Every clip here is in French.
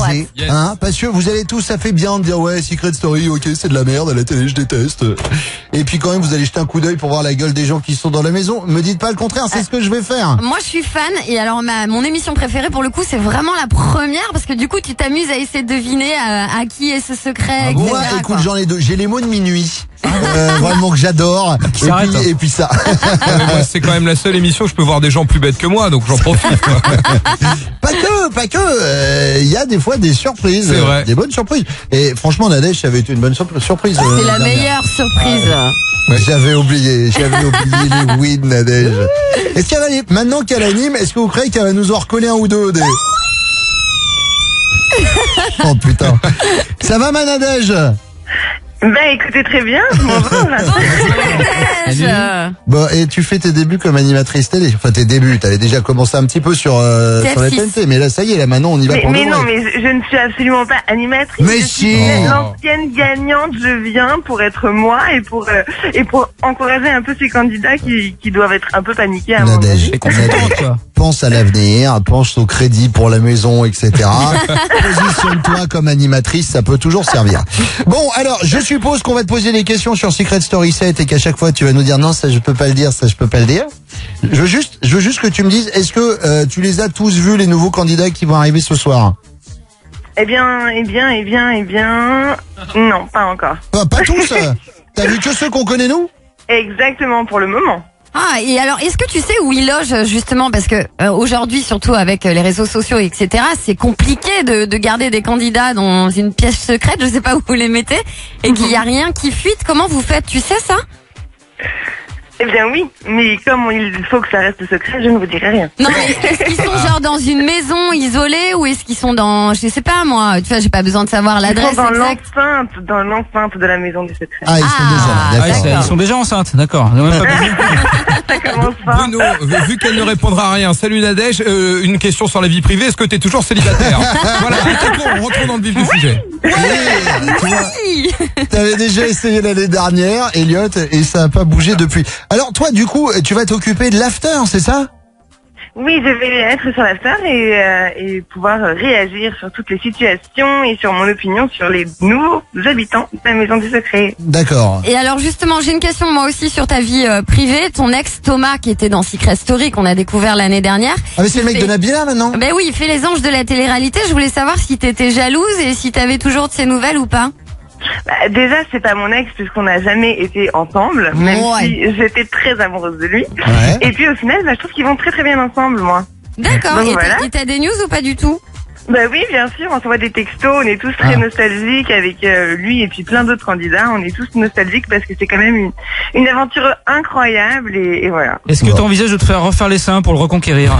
partager, hein, parce que vous allez tous, ça fait bien de dire ouais, Secret Story, ok, c'est de la merde, à la télé, je déteste. Et puis quand même, vous allez jeter un coup d'œil pour voir la gueule des gens qui sont dans la maison. Me dites pas le contraire, c'est ce que je vais faire. Moi, je suis fan, et alors mon émission préférée pour le coup, c'est vraiment la première, parce que du coup, tu t'amuses à essayer de deviner à qui est ce secret, etc. Moi, écoute, j'en ai deux. J'ai les mots de minuit. Vraiment que j'adore. Et puis ça. Moi, c'est quand même la seule émission où je peux voir des gens plus bêtes que moi, donc j'en profite. Pas que. Il y a des fois des surprises. C'est vrai. Des bonnes surprises. Et franchement, Nadège, ça avait été une bonne surprise. C'est la meilleure surprise. Ouais. J'avais oublié les wins, Nadège. Est-ce qu'elle va, maintenant qu'elle anime, est-ce que vous croyez qu'elle va nous en recoller un ou deux des... Oh putain. Ça va, ma Nadège? Écoutez, très bien. Bonjour. Bon, et tu fais tes débuts comme animatrice télé. Enfin, tes débuts, t'avais déjà commencé un petit peu sur la TNT, mais là, ça y est, là, maintenant, on y va pour de vrai. Mais non, mais je ne suis absolument pas animatrice. Mais si. L'ancienne gagnante, je viens pour être moi et pour encourager un peu ces candidats qui doivent être un peu paniqués à mon avis. Pense à l'avenir, pense au crédit pour la maison, etc. Positionne-toi comme animatrice, ça peut toujours servir. Bon, alors, je suppose qu'on va te poser des questions sur Secret Story 7 et qu'à chaque fois tu vas nous dire non, ça je peux pas le dire, ça je peux pas le dire. Je veux juste que tu me dises, est-ce que tu les as tous vus, les nouveaux candidats qui vont arriver ce soir? Eh bien, non, pas encore. Pas tous. T'as vu que ceux qu'on connaît nous? Exactement, pour le moment. Ah, et alors, est-ce que tu sais où il loge, justement, parce que aujourd'hui, surtout avec les réseaux sociaux, etc., c'est compliqué de garder des candidats dans une pièce secrète, je sais pas où vous les mettez, et qu'il y a rien qui fuite. Comment vous faites? Tu sais ça? Eh bien oui, mais comme il faut que ça reste secret, je ne vous dirai rien. Non, mais est-ce qu'ils sont genre dans une maison isolée, ou est-ce qu'ils sont dans, je sais pas moi, tu vois, j'ai pas besoin de savoir l'adresse exacte. Dans l'enceinte de la maison du secret. Ah, ils sont déjà là, d'accord. Ils sont déjà enceintes, d'accord. Ça commence pas. Bruno, vu qu'elle ne répondra à rien, salut Nadège, une question sur la vie privée, est-ce que t'es toujours célibataire? Voilà, rentrons dans le vif du sujet. Oui. T'avais déjà essayé l'année dernière, Elliot, et ça a pas bougé depuis. Alors toi, du coup, tu vas t'occuper de l'after, c'est ça? Oui, je vais être sur l'after et pouvoir réagir sur toutes les situations et sur mon opinion sur les nouveaux habitants de la maison du secret. D'accord. Et alors justement, j'ai une question moi aussi sur ta vie privée. Ton ex Thomas, qui était dans Secret Story, qu'on a découvert l'année dernière. Ah mais c'est le mec de Nabila maintenant? Ben oui, il fait les anges de la télé-réalité. Je voulais savoir si t'étais jalouse et si t'avais toujours de ses nouvelles ou pas. Déjà, c'est pas mon ex puisqu'on n'a jamais été ensemble, même si j'étais très amoureuse de lui. Ouais. Et puis au final, je trouve qu'ils vont très très bien ensemble, moi. D'accord. Donc, Et voilà. t'as des news ou pas du tout? Bah oui, bien sûr, on s'envoie des textos, on est tous très nostalgiques avec lui et puis plein d'autres candidats. On est tous nostalgiques parce que c'est quand même une aventure incroyable et voilà. Est-ce que tu envisages de te faire refaire les seins pour le reconquérir?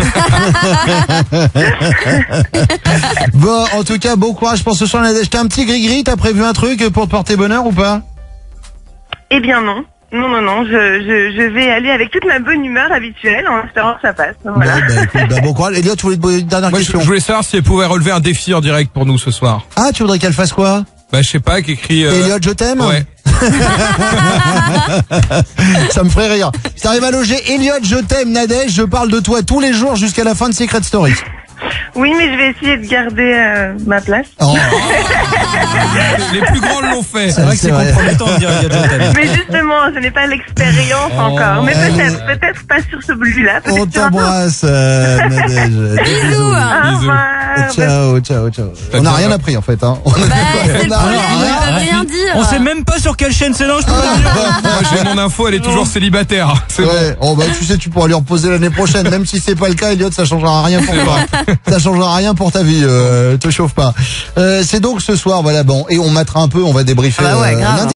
Bon, en tout cas, bon courage pour ce soir, Nadège. T'as un petit gris-gris, t'as prévu un truc pour te porter bonheur ou pas? Eh bien non. Non, je vais aller avec toute ma bonne humeur habituelle en espérant que ça passe. Voilà. Bon courage. Elliot, tu voulais te poser une dernière Moi, question? je voulais savoir si elle pouvait relever un défi en direct pour nous ce soir. Ah, tu voudrais qu'elle fasse quoi? Bah, je sais pas, qu'écrit... Elliot, je t'aime? Ouais. Ça me ferait rire. Si t'arrives à loger Elliot, je t'aime, Nadège, je parle de toi tous les jours jusqu'à la fin de Secret Story. Oui, mais je vais essayer de garder ma place. Oh. Les plus grands l'ont fait. C'est vrai que c'est compromettant de dire Mais justement, je n'ai pas l'expérience encore. Mais peut-être pas sur ce but-là. On t'embrasse, Nadège. Bisous. Au revoir. Ciao. On n'a rien appris en fait. Hein. C'est le problème, ils peuvent rien dire. On sait même pas sur quelle chaîne c'est là, je peux pas le dire. Moi, j'ai mon info, elle est toujours célibataire. C'est bon. Oh bah tu sais, tu pourras lui reposer l'année prochaine, même si c'est pas le cas, Elliot, ça changera rien pour toi. Ça changera rien pour ta vie, te chauffe pas. C'est donc ce soir, voilà, bon, et on matera un peu, on va débriefer. Ah bah ouais, grave. lundi.